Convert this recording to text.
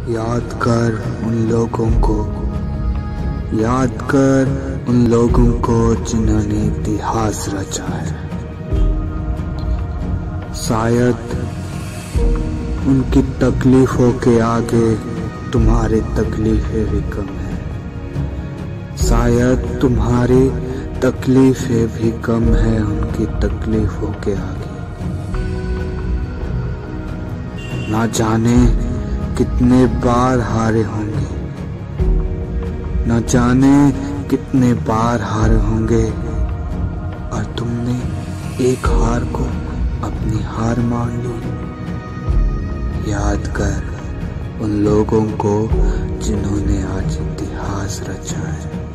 याद कर उन लोगों को, याद कर उन लोगों को जिन्होंने इतिहास रचा है। शायद उनकी तकलीफों के आगे तुम्हारी तकलीफें भी कम है। शायद तुम्हारी तकलीफें भी कम है उनकी तकलीफों के आगे। ना जाने कितने बार हारे होंगे, न जाने कितने बार हारे होंगे, और तुमने एक हार को अपनी हार मान ली। याद कर उन लोगों को जिन्होंने आज इतिहास रचा है।